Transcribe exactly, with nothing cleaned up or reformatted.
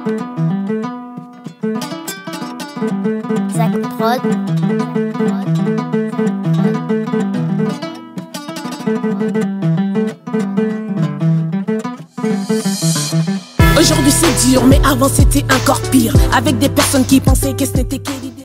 Zach Prod. Aujourd'hui c'est dur, mais avant c'était encore pire. Avec des personnes qui pensaient que ce n'était que l'idée.